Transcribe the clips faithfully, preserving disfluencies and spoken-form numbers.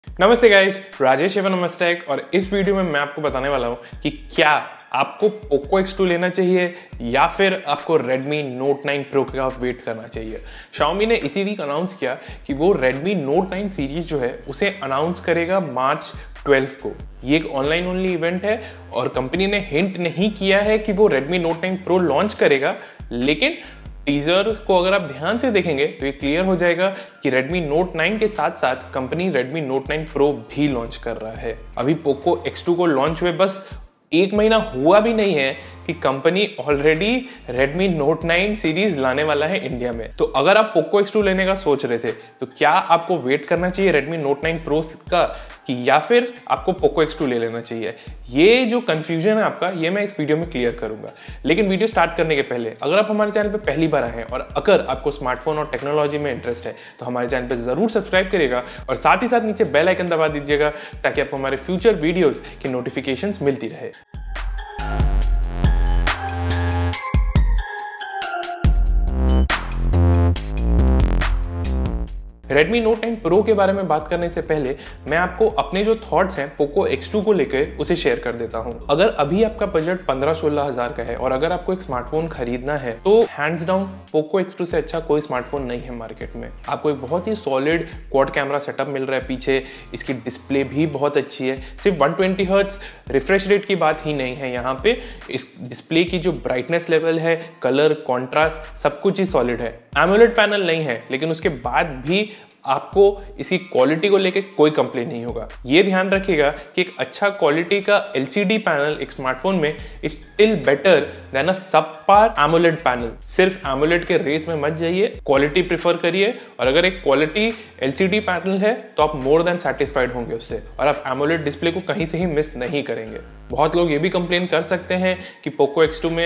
नमस्ते गाइस, राजेश नमस्ते। और इस वीडियो में मैं आपको बताने वाला हूं कि क्या आपको पोको एक्स टू लेना चाहिए या फिर आपको Redmi Note नाइन Pro का वेट करना चाहिए। Xiaomi ने इसी वीक अनाउंस किया कि वो Redmi Note नाइन सीरीज जो है उसे अनाउंस करेगा मार्च ट्वेल्थ को। ये एक ऑनलाइन ओनली इवेंट है और कंपनी ने हिंट नहीं किया है कि वो Redmi Note nine Pro launch करेगा, लेकिन टीजर को अगर आप ध्यान से देखेंगे तो ये क्लियर हो जाएगा कि Redmi Note नाइन के साथ साथ company Redmi Note nine Pro भी लॉन्च कर रहा है। अभी पोको एक्स टू को लॉन्च हुए बस एक महीना हुआ भी नहीं है कि कंपनी already Redmi Note nine series लाने वाला है इंडिया में। तो अगर आप पोको एक्स टू लेने का सोच रहे थे तो क्या आपको वेट करना चाहिए Redmi Note नाइन Pro का कि या फिर आपको पोको एक्स टू ले लेना चाहिए? ये जो कंफ्यूजन है आपका, ये मैं इस वीडियो में क्लियर करूंगा। लेकिन वीडियो स्टार्ट करने के पहले अगर आप हमारे चैनल पे पहली बार आए हैं और अगर आपको स्मार्टफोन और टेक्नोलॉजी में इंटरेस्ट है तो हमारे चैनल पे जरूर सब्सक्राइब करिएगा और साथ ही साथ नीचे बेल आइकन दबा दीजिएगा ताकि आपको हमारे फ्यूचर वीडियोस की नोटिफिकेशंस मिलती रहे। Redmi Note नाइन Pro के बारे में बात करने से पहले मैं आपको अपने जो थॉट्स हैं पोको एक्स टू को लेकर उसे शेयर कर देता हूं। अगर अभी आपका बजट पंद्रह सोलह हजार का है और अगर आपको एक स्मार्टफोन खरीदना है तो hands down Poco X two से अच्छा कोई स्मार्टफोन नहीं है मार्केट में। आपको एक बहुत ही सॉलिड क्वाड कैमरा सेटअप मिल रहा है पीछे, इसकी डिस्प्ले भी बहुत अच्छी है। सिर्फ one twenty hertz refresh rate की बात ही नहीं है, यहाँ पे इस डिस्प्ले की जो ब्राइटनेस लेवल है, कलर, कॉन्ट्रास्ट, सब कुछ ही सॉलिड है। एमोलेड पैनल नहीं है, लेकिन उसके बाद भी आपको इसकी क्वालिटी को लेके कोई कंप्लेन नहीं होगा। ये ध्यान रखिएगा कि एक अच्छा क्वालिटी का एलसीडी पैनल एक स्मार्टफोन में is still better than a subpar AMOLED panel. सिर्फ एमोलेड के रेस में मत जाइए, क्वालिटी प्रेफर करिए। और अगर एक क्वालिटी एलसीडी पैनल है तो आप मोर देन सेटिस्फाइड होंगे उससे और आप एमोलेड डिस्प्ले को कहीं से ही मिस नहीं करेंगे। बहुत लोग ये भी कंप्लेन कर सकते हैं कि पोको एक्स टू में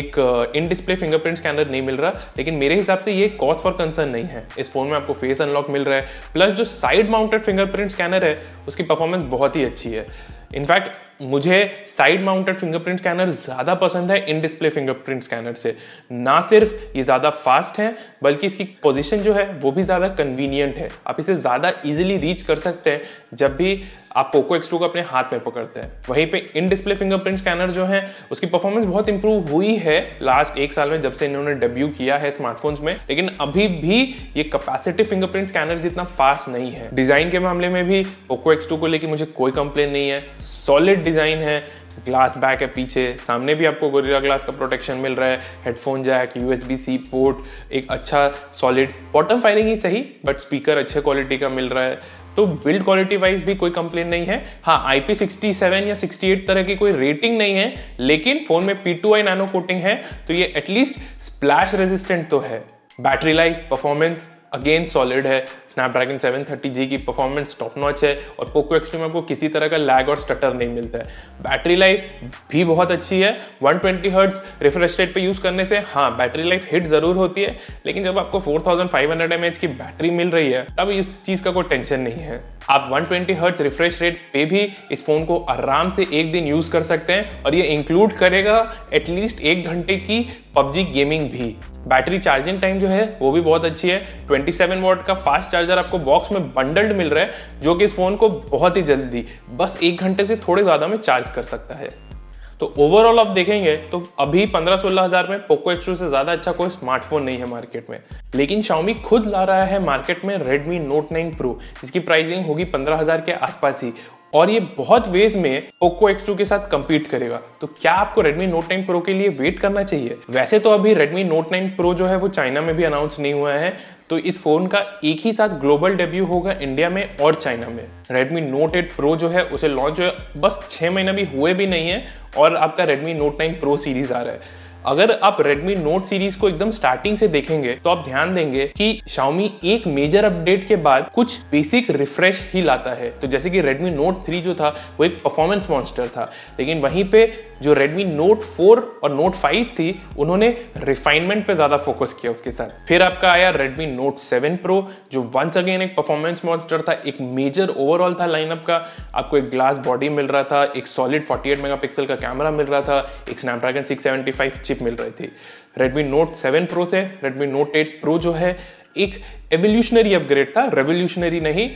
एक इन डिस्प्ले फिंगरप्रिंट स्कैनर नहीं मिल रहा, लेकिन मेरे हिसाब से ये कॉज फॉर कंसर्न नहीं है। इस फोन में आपको फेस अनलॉक मिल रहा है, प्लस जो साइड माउंटेड फिंगरप्रिंट स्कैनर है उसकी परफॉर्मेंस बहुत ही अच्छी है। इनफैक्ट मुझे साइड माउंटेड फिंगरप्रिंट स्कैनर ज्यादा पसंद है इन डिस्प्ले फिंगरप्रिंट स्कैनर से। ना सिर्फ ये ज्यादा फास्ट है बल्कि इसकी पोजीशन जो है वो भी ज्यादा कन्वीनियंट है। आप इसे ज्यादा इजीली रीच कर सकते हैं जब भी आप पोको एक्स टू को अपने हाथ में पकड़ते हैं। वहीं पे इन डिस्प्ले फिंगरप्रिंट स्कैनर जो है उसकी परफॉर्मेंस बहुत इंप्रूव हुई है लास्ट एक साल में जब से इन्होंने डेब्यू किया है स्मार्टफोन्स में, लेकिन अभी भी ये कैपेसिटिव फिंगरप्रिंट स्कैनर जितना फास्ट नहीं है। डिजाइन के मामले में भी पोको एक्स टू को लेकर मुझे कोई कंप्लेन नहीं है। सॉलिड डिजाइन है, ग्लास बैक है पीछे, सामने भी आपको गोरिल्ला ग्लास का प्रोटेक्शन मिल रहा है, headphone jack, USB C port, एक अच्छा सॉलिड बॉटम फायरिंग ही सही बट स्पीकर अच्छे क्वालिटी का मिल रहा है। तो बिल्ड क्वालिटी वाइज भी कोई कंप्लेन नहीं है। हाँ, आई पी सिक्सटी सेवन या सिक्सटी एट तरह की कोई रेटिंग नहीं है, लेकिन फोन में P two I nano coating है तो ये एटलीस्ट स्प्लैश रेजिस्टेंट तो है। Battery life, performance again solid है। स्नैपड्रैगन सेवन थर्टी जी की परफॉर्मेंस टॉप नॉच है और पोको एक्स टू में आपको किसी तरह का लैग और स्टटर नहीं मिलता है। बैटरी लाइफ भी बहुत अच्छी है। One twenty hertz refresh rate पे यूज करने से हाँ बैटरी लाइफ हिट जरूर होती है, लेकिन जब आपको four thousand five hundred MH की बैटरी मिल रही है तब इस चीज का कोई टेंशन नहीं है। आप one twenty hertz refresh rate पे भी इस फोन को आराम से एक दिन यूज कर सकते हैं और ये इंक्लूड करेगा एटलीस्ट एक घंटे की पबजी गेमिंग भी। बैटरी चार्जिंग टाइम जो है वो भी बहुत अच्छी है। ट्वेंटी सेवन वॉट का फास्ट चार्जर आपको बॉक्स में बंडल्ड मिल रहा है जो कि इस फोन को बहुत ही जल्दी बस एक घंटे से थोड़े ज्यादा में चार्ज कर सकता है। तो ओवरऑल आप देखेंगे तो अभी पंद्रह सोलह हजार में पोको एक्स टू से ज्यादा अच्छा कोई स्मार्टफोन नहीं है मार्केट में, लेकिन Xiaomi खुद ला रहा है मार्केट में Redmi Note नाइन Pro, जिसकी प्राइसिंग होगी पंद्रह हजार के आसपास ही और ये बहुत वेज में पोको एक्स टू के साथ कंपीट करेगा। तो क्या आपको Redmi Note नाइन Pro के लिए वेट करना चाहिए? वैसे तो अभी Redmi Note नाइन Pro जो है वो चाइना में भी अनाउंस नहीं हुआ है, तो इस फोन का एक ही साथ ग्लोबल डेब्यू होगा इंडिया में और चाइना में। Redmi Note एट Pro जो है उसे लॉन्च हुए बस छह महीना भी हुए भी नहीं है और आपका Redmi Note nine Pro series आ रहा है। अगर आप Redmi Note सीरीज को एकदम स्टार्टिंग से देखेंगे तो आप ध्यान देंगे कि Xiaomi एक मेजर अपडेट के बाद कुछ बेसिक रिफ्रेश ही लाता है। तो जैसे कि Redmi Note थ्री जो था वो एक परफॉर्मेंस मॉन्स्टर था, लेकिन वहीं पे जो Redmi Note फोर और Note फाइव थी उन्होंने रिफाइनमेंट पे ज्यादा फोकस किया उसके साथ। फिर आपका आया Redmi Note सेवन Pro जो वंस अगेन एक परफॉर्मेंस मॉन्स्टर था, एक मेजर ओवरऑल था लाइनअप का। आपको एक ग्लास बॉडी मिल रहा था, एक सॉलिड फोर्टी एट मेगापिक्सल का कैमरा मिल रहा था, एक Snapdragon six seventy five chip मिल रही थी। Redmi Note सेवन Pro से Redmi Note एट Pro जो है एक एवोल्यूशनरी अपग्रेड था, रेवोल्यूशनरी नहीं।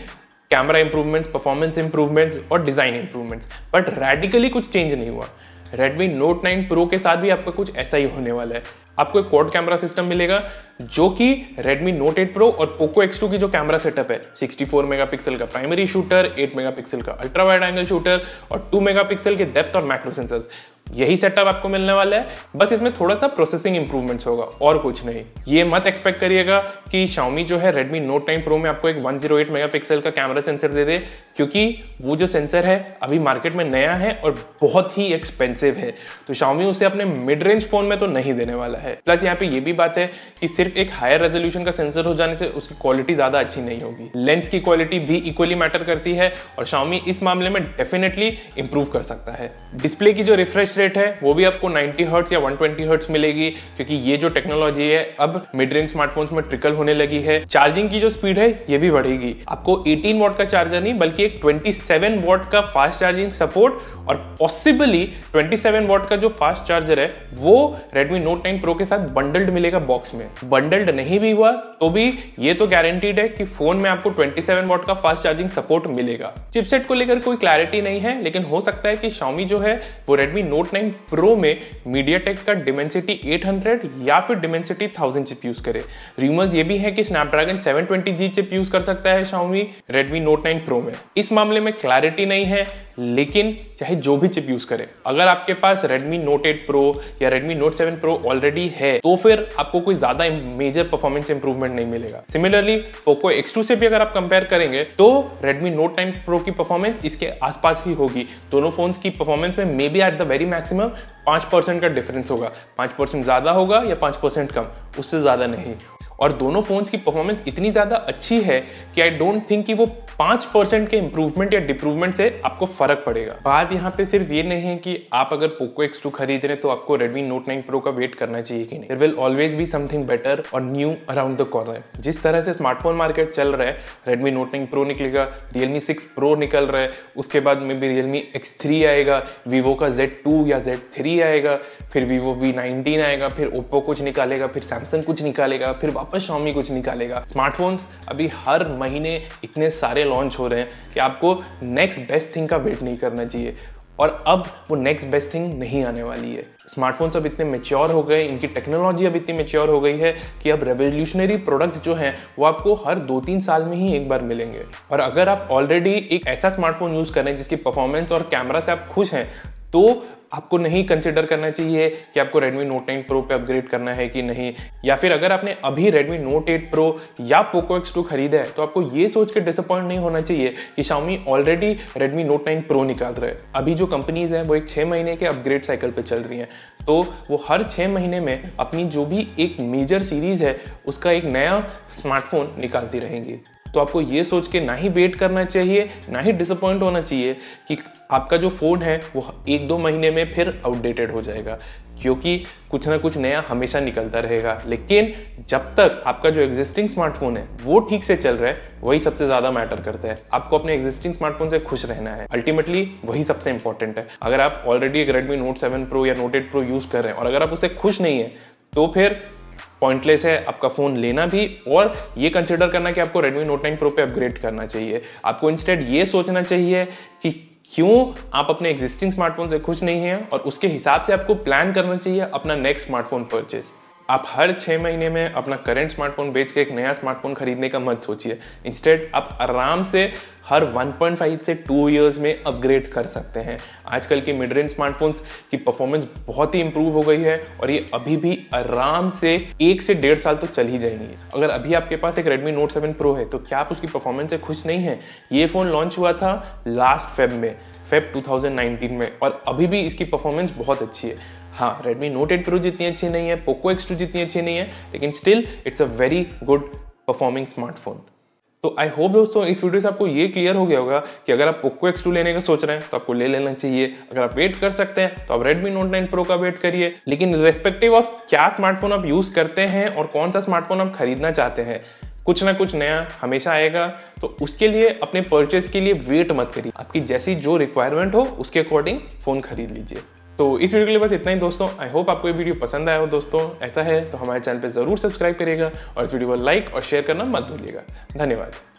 कैमरा इंप्रूवमेंट्स, परफॉर्मेंस इंप्रूवमेंट्स और डिजाइन इंप्रूवमेंट्स, बट रेडिकली कुछ चेंज नहीं हुआ। Redmi Note नाइन Pro के साथ भी आपका कुछ ऐसा ही होने वाला है। आपको एक क्वाड कैमरा सिस्टम मिलेगा जो कि Redmi Note एट Pro और Poco एक्स टू की जो कैमरा सेटअप है, सिक्सटी फोर मेगापिक्सल का प्राइमरी शूटर, एट मेगापिक्सल का अल्ट्रा वाइड एंगल शूटर और टू मेगापिक्सल के डेप्थ और मैक्रो सेंसर्स, यही सेटअप आपको मिलने वाला है। बस इसमें थोड़ा सा प्रोसेसिंग इंप्रूवमेंट्स होगा और कुछ नहीं। ये मत एक्सपेक्ट करिएगा कि Xiaomi जो है Redmi Note नाइन Pro में आपको एक वन ज़ीरो एट मेगापिक्सल का कैमरा सेंसर दे दे, क्योंकि वो जो सेंसर है अभी मार्केट में नया है और बहुत ही एक्सपेंसिव है, तो Xiaomi उसे अपने मिड रेंज फोन में तो नहीं देने वाला है। प्लस यहाँ पे ये भी बात है कि सिर्फ एक हायर रेजोल्यूशन का सेंसर हो जाने से उसकी क्वालिटी ज्यादा अच्छी नहीं होगी, लेंस की क्वालिटी भी इक्वली मैटर करती है और Xiaomi इस मामले में डेफिनेटली इंप्रूव कर सकता है। डिस्प्ले की जो रिफ्रेश रेट है वो भी आपको नाइंटी हर्ट्ज या वन ट्वेंटी हर्ट्ज मिलेगी, क्योंकि ये जो टेक्नोलॉजी है अब मिड रेंज स्मार्टफोन्स में ट्रिकल होने लगी है। चार्जिंग की जो स्पीड है ये भी बढ़ेगी, आपको एटीन वॉट का चार्जर नहीं बल्कि एक ट्वेंटी सेवन वॉट का फास्ट चार्जिंग सपोर्ट और पॉसिबली ट्वेंटी सेवन वॉट का जो फास्ट चार्जर है वो Redmi Note नाइन Pro के साथ बंडल्ड मिलेगा बॉक्स में। बंडल्ड नहीं भी हुआ तो भी ये तो गारंटीड है कि फोन में आपको ट्वेंटी सेवन वॉट का फास्ट चार्जिंग सपोर्ट मिलेगा। चिपसेट को लेकर कोई क्लैरिटी नहीं है, लेकिन हो सकता है कि Xiaomi जो है वो Redmi Note नाइन Pro में MediaTek का Dimensity एट हंड्रेड या फिर Dimensity थाउज़ेंड चिप यूज करे। रूमर्स ये भी है कि Snapdragon seven twenty G chip use कर सकता है Xiaomi Redmi Note nine Pro में। इस मामले में क्लैरिटी नहीं है, लेकिन चाहे जो भी चिप यूज करे, अगर आपके पास Redmi Note एट Pro या Redmi Note seven Pro already है तो फिर आपको कोई ज्यादा मेजर परफॉर्मेंस इंप्रूवमेंट नहीं मिलेगा। सिमिलरली Poco एक्स टू से भी अगर आप कंपेयर करेंगे तो Redmi Note नाइन Pro की परफॉर्मेंस इसके आसपास ही होगी। दोनों फोन्स की परफॉर्मेंस में maybe at the very maximum पांच परसेंट का डिफरेंस होगा, पांच परसेंट ज्यादा होगा या पांच परसेंट कम, उससे ज्यादा नहीं। और दोनों फोन्स की परफॉर्मेंस इतनी ज्यादा अच्छी है कि आई डोंट थिंक कि वो पांच परसेंट के इंप्रूवमेंट या डिप्रूवमेंट से आपको फर्क पड़ेगा। बात यहाँ पे सिर्फ ये नहीं है कि आप अगर Poco एक्स टू खरीद रहे हैं तो आपको Redmi Note नाइन Pro का वेट करना चाहिए कि नहीं। There will always be something better और न्यू अराउंड द कॉर्नर। जिस तरह से स्मार्टफोन मार्केट चल रहा है, Redmi Note नाइन Pro निकलेगा, Realme सिक्स Pro निकल रहा है, उसके बाद में भी Realme एक्स थ्री आएगा, Vivo का ज़ेड टू या ज़ेड थ्री आएगा, फिर Vivo वी नाइनटीन आएगा, फिर Oppo कुछ निकालेगा, फिर Samsung कुछ निकालेगा, फिर वापस Xiaomi कुछ निकालेगा। स्मार्टफोन्स अभी हर महीने इतने सारे लॉन्च हो रहे हैं कि आपको नेक्स्ट बेस्ट थिंग का वेट नहीं करना चाहिए, और अब वो नेक्स्ट बेस्ट थिंग नहीं आने वाली है। स्मार्टफोन्स अब इतने मैच्योर हो गए, इनकी टेक्नोलॉजी अब इतनी मैच्योर हो गई है कि अब रेवोल्यूशनरी प्रोडक्ट्स जो हैं वो आपको हर दो तीन साल में ही एक बार मिलेंगे। और अगर आप ऑलरेडी एक ऐसा स्मार्टफोन यूज कर रहे हैं जिसकी परफॉर्मेंस और कैमरा से आप खुश हैं, तो आपको नहीं कंसिडर करना चाहिए कि आपको Redmi Note नाइन Pro पे अपग्रेड करना है कि नहीं। या फिर अगर आपने अभी Redmi Note एट Pro या Poco एक्स टू खरीदा है तो आपको ये सोच के डिसअपॉइंट नहीं होना चाहिए कि Xiaomi already Redmi Note nine Pro निकाल रहा है। अभी जो कंपनीज हैं वो एक छः महीने के अपग्रेड साइकिल पे चल रही हैं, तो वो हर छः महीने में अपनी जो भी एक मेजर सीरीज है उसका एक नया स्मार्टफोन निकालती रहेंगी। तो आपको ये सोच के ना ही वेट करना चाहिए, ना ही डिसअपॉइंट होना चाहिए कि आपका जो फ़ोन है वो एक दो महीने में फिर आउटडेटेड हो जाएगा, क्योंकि कुछ ना कुछ नया हमेशा निकलता रहेगा। लेकिन जब तक आपका जो एग्जिस्टिंग स्मार्टफोन है वो ठीक से चल रहा है, वही सबसे ज़्यादा मैटर करता है। आपको अपने एग्जिस्टिंग स्मार्टफोन से खुश रहना है, अल्टीमेटली वही सबसे इंपॉर्टेंट है। अगर आप ऑलरेडी एक Redmi Note सेवन Pro या Note एट Pro यूज़ कर रहे हैं और अगर आप उससे खुश नहीं है तो फिर पॉइंटलेस है आपका फोन लेना भी, और ये कंसिडर करना कि आपको Redmi Note नाइन Pro पे अपग्रेड करना चाहिए। आपको इंस्टेड ये सोचना चाहिए कि क्यों आप अपने एग्जिस्टिंग स्मार्टफोन से खुश नहीं हैं, और उसके हिसाब से आपको प्लान करना चाहिए अपना नेक्स्ट स्मार्टफोन परचेज। आप हर छः महीने में अपना करंट स्मार्टफोन बेच के एक नया स्मार्टफोन खरीदने का मत सोचिए। इंस्टेड आप आराम से हर वन पॉइंट फाइव से टू इयर्स में अपग्रेड कर सकते हैं। आजकल के मिड रेंज स्मार्टफोन्स की परफॉर्मेंस बहुत ही इंप्रूव हो गई है और ये अभी भी आराम से एक से डेढ़ साल तो चल ही जाएंगी। अगर अभी आपके पास एक Redmi Note सेवन Pro है तो क्या आप उसकी परफॉर्मेंस से खुश नहीं है? ये फ़ोन लॉन्च हुआ था लास्ट फेब में, फेब टू थाउज़ेंड नाइनटीन में, और अभी भी इसकी परफॉर्मेंस बहुत अच्छी है। हाँ, Redmi Note एट Pro जितनी अच्छी नहीं है, Poco एक्स टू जितनी अच्छी नहीं है, लेकिन still it's a very good performing smartphone. तो आई होप दोस्तों इस वीडियो से आपको ये क्लियर हो गया होगा कि अगर आप Poco एक्स टू लेने का सोच रहे हैं तो आपको ले लेना चाहिए। अगर आप वेट कर सकते हैं तो आप Redmi Note नाइन Pro का वेट करिए। लेकिन रेस्पेक्टिव ऑफ क्या स्मार्टफोन आप यूज करते हैं और कौन सा स्मार्टफोन आप खरीदना चाहते हैं, कुछ ना कुछ नया हमेशा आएगा। तो उसके लिए अपने परचेज के लिए वेट मत करिए, आपकी जैसी जो रिक्वायरमेंट हो उसके अकॉर्डिंग फोन खरीद लीजिए। तो इस वीडियो के लिए बस इतना ही दोस्तों। आई होप आपको ये वीडियो पसंद आया हो दोस्तों। ऐसा है तो हमारे चैनल पे जरूर सब्सक्राइब करिएगा और इस वीडियो को लाइक और शेयर करना मत भूलिएगा। धन्यवाद।